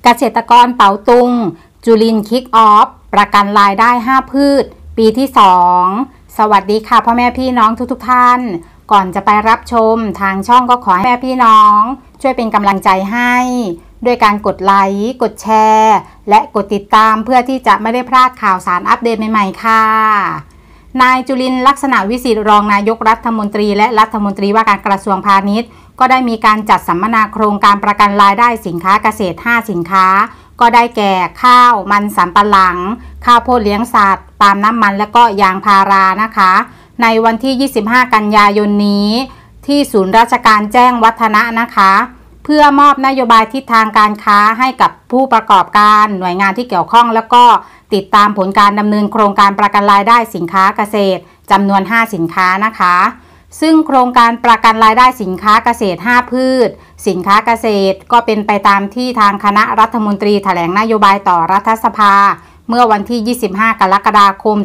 เกษตรกรเป๋าตุงจุลินคิกออฟประกันรายได้5พืชปีที่2สวัสดีค่ะพ่อแม่พี่น้องทุกท่านก่อนจะไปรับชมทางช่องก็ขอให้แม่พี่น้องช่วยเป็นกำลังใจให้ด้วยการกดไลค์กดแชร์และกดติดตามเพื่อที่จะไม่ได้พลาดข่าวสารอัปเดตใหม่ๆค่ะนายจุลินลักษณะวิสิทธิ์รองนายกรัฐมนตรีและรัฐมนตรีว่าการกระทรวงพาณิชย์ก็ได้มีการจัดสัมมนาโครงการประกันรายได้สินค้าเกษตร5สินค้าก็ได้แก่ข้าวมันสำปะหลังข้าวโพดเลี้ยงสัตว์ปาล์มน้ำมันและก็ยางพารานะคะในวันที่25กันยายนนี้ที่ศูนย์ราชการแจ้งวัฒนะนะคะเพื่อมอบนโยบายทิศทางการค้าให้กับผู้ประกอบการหน่วยงานที่เกี่ยวข้องแล้วก็ติดตามผลการดำเนินโครงการประกันรายได้สินค้าเกษตรจำนวน5สินค้านะคะซึ่งโครงการประกันรายได้สินค้าเกษตร5พืชสินค้าเกษตรก็เป็นไปตามที่ทางคณะรัฐมนตรีแถลงนโยบายต่อรัฐสภาเมื่อวันที่25กรกฎาคม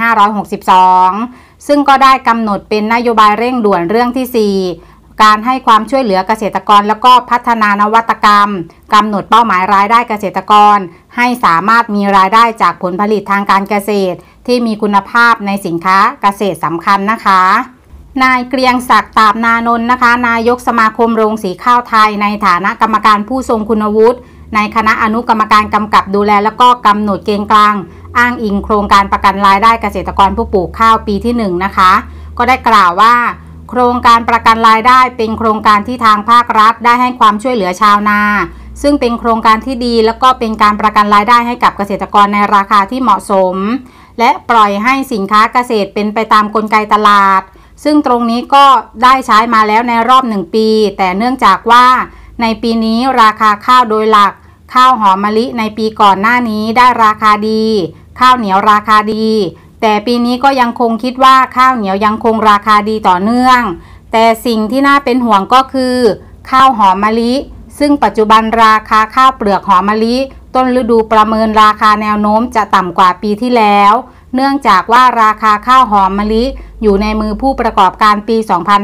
2562ซึ่งก็ได้กำหนดเป็นนโยบายเร่งด่วนเรื่องที่4การให้ความช่วยเหลือเกษตรกรแล้วก็พัฒนานวัตกรรมกำหนดเป้าหมายรายได้เกษตรกรให้สามารถมีรายได้จากผลผลิตทางการเกษตรที่มีคุณภาพในสินค้าเกษตรสำคัญนะคะนายเกรียงศักดิ์ตาบนานนท์นะคะนายกสมาคมโรงสีข้าวไทยในฐานะกรรมการผู้ทรงคุณวุฒิในคณะอนุกรรมการกำกับดูแลแล้วก็กำหนดเกณฑ์กลางอ้างอิงโครงการประกันรายได้เกษตรกรผู้ปลูกข้าวปีที่1นะคะก็ได้กล่าวว่าโครงการประกันรายได้เป็นโครงการที่ทางภาครัฐได้ให้ความช่วยเหลือชาวนาซึ่งเป็นโครงการที่ดีแล้วก็เป็นการประกันรายได้ให้กับเกษตรกรในราคาที่เหมาะสมและปล่อยให้สินค้าเกษตรเป็นไปตามกลไกตลาดซึ่งตรงนี้ก็ได้ใช้มาแล้วในรอบ1ปีแต่เนื่องจากว่าในปีนี้ราคาข้าวโดยหลักข้าวหอมมะลิในปีก่อนหน้านี้ได้ราคาดีข้าวเหนียวราคาดีแต่ปีนี้ก็ยังคงคิดว่าข้าวเหนียวยังคงราคาดีต่อเนื่องแต่สิ่งที่น่าเป็นห่วงก็คือข้าวหอมมะลิซึ่งปัจจุบันราคาข้าวเปลือกหอมมะลิต้นฤดูประเมินราคาแนวโน้มจะต่ำกว่าปีที่แล้วเนื่องจากว่าราคาข้าวหอมมะลิอยู่ในมือผู้ประกอบการปี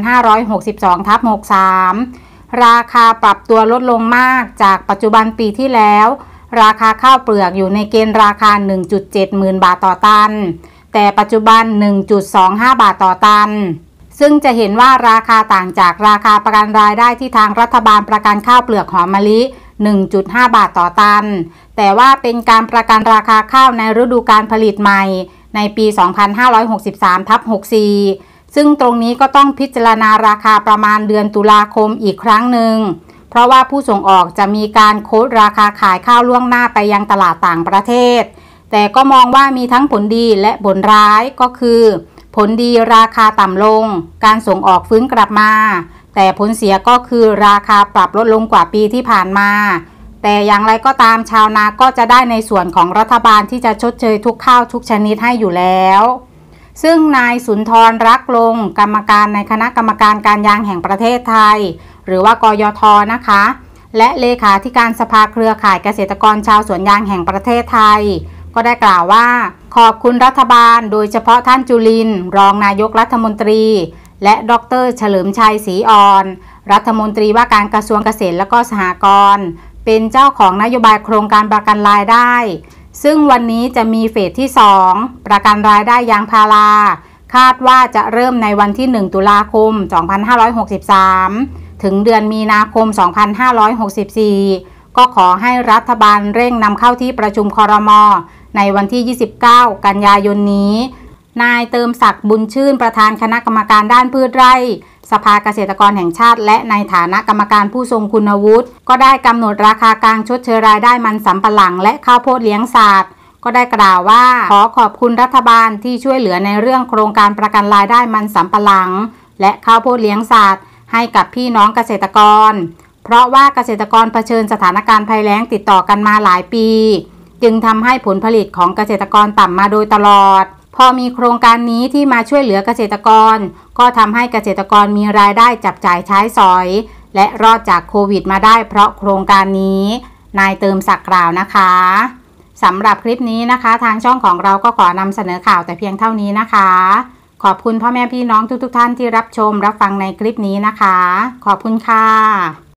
2562/63 ราคาปรับตัวลดลงมากจากปัจจุบันปีที่แล้วราคาข้าวเปลือกอยู่ในเกณฑ์ราคา 1.7 หมื่นบาทต่อตันแต่ปัจจุบัน 1.25 บาทต่อตันซึ่งจะเห็นว่าราคาต่างจากราคาประกันรายได้ที่ทางรัฐบาลประกันข้าวเปลือกหอมมะลิ 1.5 บาทต่อตันแต่ว่าเป็นการประกันราคาข้าวในฤดูกาลผลิตใหม่ในปี 2563/64 ซึ่งตรงนี้ก็ต้องพิจารณาราคาประมาณเดือนตุลาคมอีกครั้งหนึ่งเพราะว่าผู้ส่งออกจะมีการโค้ดราคาขายข้าวล่วงหน้าไปยังตลาดต่างประเทศแต่ก็มองว่ามีทั้งผลดีและผลร้ายก็คือผลดีราคาต่ำลงการส่งออกฟื้นกลับมาแต่ผลเสียก็คือราคาปรับลดลงกว่าปีที่ผ่านมาแต่อย่างไรก็ตามชาวนาก็จะได้ในส่วนของรัฐบาลที่จะชดเชยทุกข้าวทุกชนิดให้อยู่แล้วซึ่งนายสุนทรรักลงกรรมการในคณะกรรมการการยางแห่งประเทศไทยหรือว่ากยท.นะคะและเลขาธิการสภาเครือข่ายเกษตรกรชาวสวนยางแห่งประเทศไทยก็ได้กล่าวว่าขอบคุณรัฐบาลโดยเฉพาะท่านจุลินรองนายกรัฐมนตรีและดร.เฉลิมชัยศรีอ่อนรัฐมนตรีว่าการกระทรวงเกษตรและก็สหกรณ์เป็นเจ้าของนโยบายโครงการประกันรายได้ซึ่งวันนี้จะมีเฟสที่2ประกันรายได้ยางพาราคาดว่าจะเริ่มในวันที่1ตุลาคม2563ถึงเดือนมีนาคม2564ก็ขอให้รัฐบาลเร่งนำเข้าที่ประชุมครม.ในวันที่29กันยายนนี้นายเติมศักดิ์บุญชื่นประธานคณะกรรมการด้านพืชไร่สภาเกษตรกรแห่งชาติและในฐานะกรรมการผู้ทรงคุณวุฒิก็ได้กำหนดราคากลางชดเชยรายได้มันสำปะหลังและข้าวโพดเลี้ยงสัตว์ก็ได้กล่าวว่าขอขอบคุณรัฐบาลที่ช่วยเหลือในเรื่องโครงการประกันรายได้มันสำปะหลังและข้าวโพดเลี้ยงสัตว์ให้กับพี่น้องเกษตรกรเพราะว่าเกษตรกรเผชิญสถานการณ์ภัยแล้งติดต่อกันมาหลายปีจึงทำให้ผลผลิตของเกษตรกรต่ำมาโดยตลอดพอมีโครงการนี้ที่มาช่วยเหลือเกษตรกรก็ทำให้เกษตรกรมีรายได้จับจ่ายใช้สอยและรอดจากโควิดมาได้เพราะโครงการนี้นายเติมศักดิ์กล่าวนะคะสำหรับคลิปนี้นะคะทางช่องของเราก็ขอนำเสนอข่าวแต่เพียงเท่านี้นะคะขอบคุณพ่อแม่พี่น้องทุกท่านที่รับชมรับฟังในคลิปนี้นะคะขอบคุณค่ะ